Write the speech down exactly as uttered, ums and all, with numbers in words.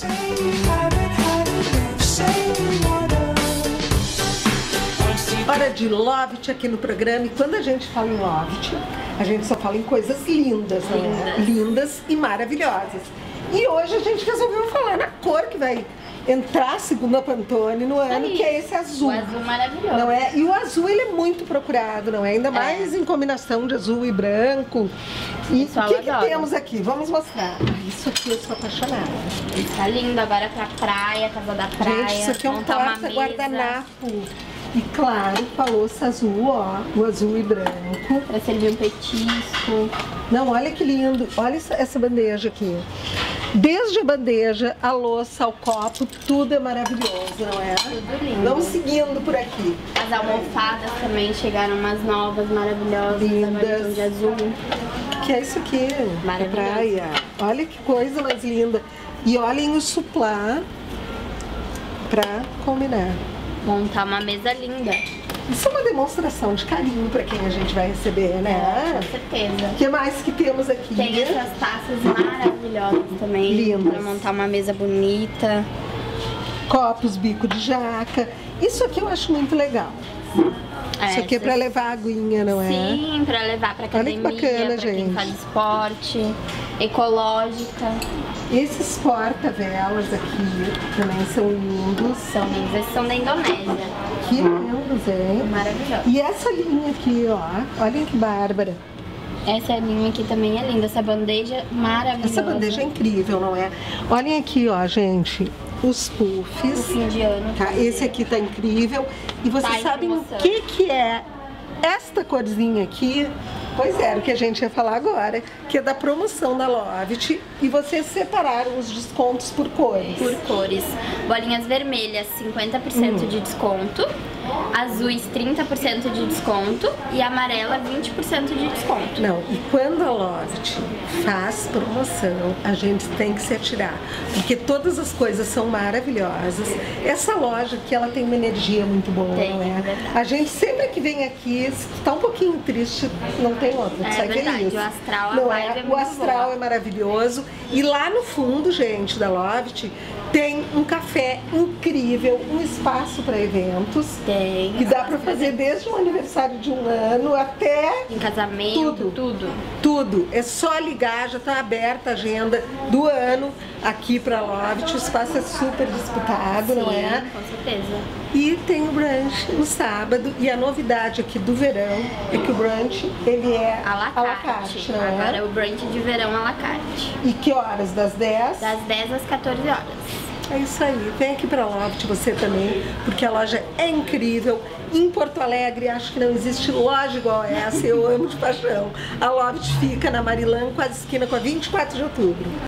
Hora de Loft aqui no programa, e quando a gente fala em Loft, a gente só fala em coisas lindas, né? Lindas. Lindas e maravilhosas. E hoje a gente resolveu falar na cor que vai entrar, segundo a Pantone, no ano, que é esse azul. O azul maravilhoso. Não é? E o azul, ele é muito procurado, não é? Ainda mais é. em combinação de azul e branco. E o que, que temos aqui? Vamos mostrar. Ah, isso aqui eu sou apaixonada. Tá lindo agora pra praia, casa da praia. Gente, isso aqui é um porta-guardanapo. E claro, com a louça azul, ó, o azul e branco. Pra servir um petisco. Não, olha que lindo. Olha essa, essa bandeja aqui. Desde a bandeja, a louça, ao copo, tudo é maravilhoso, não é? Tudo lindo. Vamos seguindo por aqui. As almofadas também chegaram umas novas, maravilhosas. Lindas. De azul. Que é isso aqui? Maravilhoso. Praia. Olha que coisa mais linda. E olhem o suplá pra combinar. Montar uma mesa linda. Isso é uma demonstração de carinho para quem a gente vai receber, né? É, com certeza. O que mais que temos aqui? Tem essas taças maravilhosas também. Lindas. Para montar uma mesa bonita. Copos, bico de jaca. Isso aqui eu acho muito legal. É, Isso aqui é para levar aguinha, não é? Sim, para levar para academia, olha que bacana, pra gente. Quem faz esporte, ecológica. Esses porta-velas aqui também são lindos. São lindos, esses são da Indonésia. Que lindos, hein? Maravilhoso. E essa linha aqui, ó, olhem que bárbara. Essa linha aqui também é linda, essa bandeja maravilhosa. Essa bandeja é incrível, não é? Olhem aqui, ó, gente, os puffs. O indiano. Tá? Esse aqui tá incrível. E vocês tá sabem o que que é esta corzinha aqui? Pois é, o que a gente ia falar agora, que é da promoção da Loft, e vocês separaram os descontos por cores. Por cores. Bolinhas vermelhas, cinquenta por cento hum. de desconto. Azuis, trinta por cento de desconto. E amarela, vinte por cento de desconto. Não, e quando a Loft faz promoção, a gente tem que se atirar. Porque todas as coisas são maravilhosas. Essa loja aqui, ela tem uma energia muito boa, tem, não é? é A gente sempre que vem aqui, se tá um pouquinho triste, não tem outra. É sabe verdade, que é isso? o astral, não a é? é O astral boa. é maravilhoso. E lá no fundo, gente, da Loft, tem um café incrível, um espaço para eventos. Tem. Que dá para fazer desde um aniversário de um ano até... em casamento, tudo. Tudo. Tudo. É só ligar, já está aberta a agenda do ano aqui para Loft. O espaço é super disputado, Sim, não é? Com certeza. E tem o brunch no sábado. E a novidade aqui do verão é que o brunch, ele é à la carte. À la carte, não é? Agora é o brunch de verão à la carte. E que horas? Das dez? Das dez às quatorze horas. É isso aí, vem aqui pra Loft você também, porque a loja é incrível. Em Porto Alegre, acho que não existe loja igual essa, eu amo de paixão. A Loft fica na Marilã, quase esquina com a vinte e quatro de outubro.